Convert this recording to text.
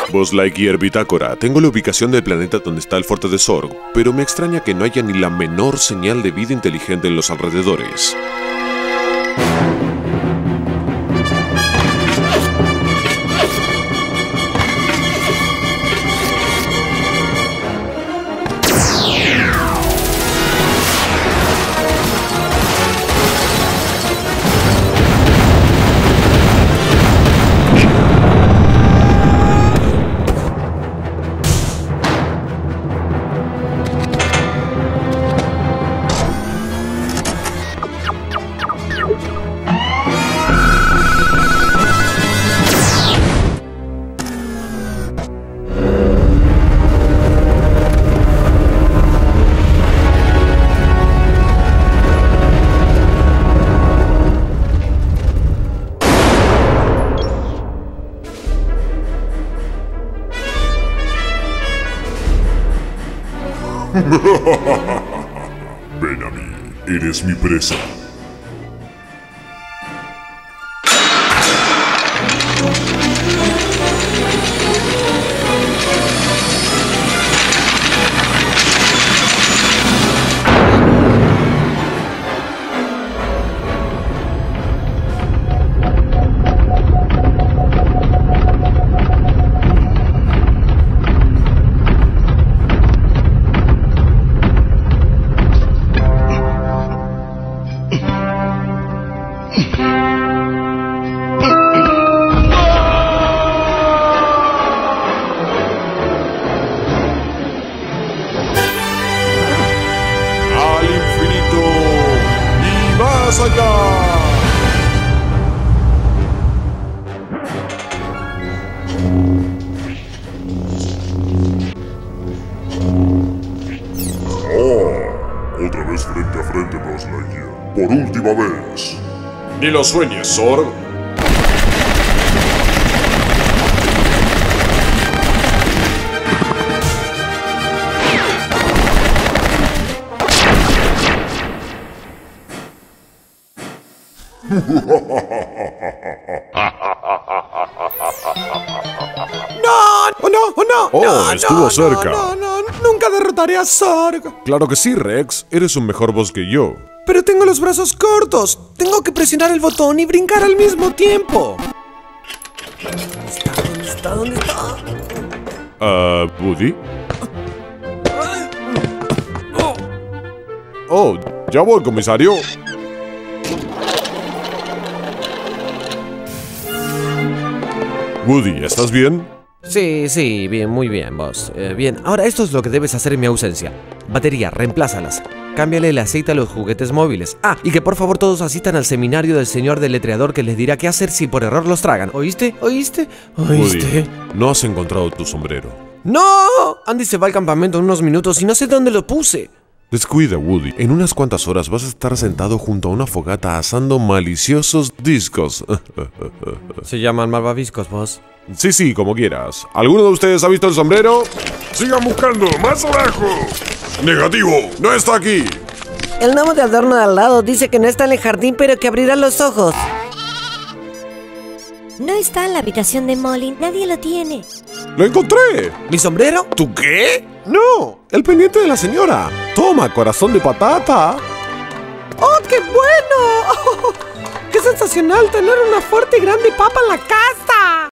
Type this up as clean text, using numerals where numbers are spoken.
Buzz Lightyear Bitácora, tengo la ubicación del planeta donde está el fuerte de Zorg, pero me extraña que no haya ni la menor señal de vida inteligente en los alrededores. Ven a mí, eres mi presa. ¡Más allá! Otra vez frente a frente, Buzz Lightyear. Por última vez. Ni lo sueñes, Zorg. ¡Oh, estuvo cerca! No, nunca derrotaré a Zorg. Claro que sí, Rex. Eres un mejor boss que yo. Pero tengo los brazos cortos. Tengo que presionar el botón y brincar al mismo tiempo. ¿Dónde está? ¿Woody? Oh, ya voy, comisario. Woody, ¿estás bien? Sí, bien, muy bien, boss. Bien, ahora esto es lo que debes hacer en mi ausencia. Batería, reemplázalas. Cámbiale el aceite a los juguetes móviles. Ah, y que por favor todos asistan al seminario del señor deletreador que les dirá qué hacer si por error los tragan. ¿Oíste? Woody, no has encontrado tu sombrero. ¡No! Andy se va al campamento en unos minutos y no sé dónde lo puse. Descuida, Woody. En unas cuantas horas vas a estar sentado junto a una fogata asando maliciosos discos. Se llaman malvaviscos, boss. Sí, como quieras. ¿Alguno de ustedes ha visto el sombrero? ¡Sigan buscando! ¡Más abajo! ¡Negativo! ¡No está aquí! El gnomo de adorno de al lado dice que no está en el jardín, pero que abrirá los ojos. No está en la habitación de Molly, nadie lo tiene. ¡Lo encontré! ¿Mi sombrero? ¿Tú qué? ¡No! ¡El pendiente de la señora! ¡Toma, corazón de patata! ¡Oh, qué bueno! ¡Qué sensacional tener una fuerte y grande papa en la casa!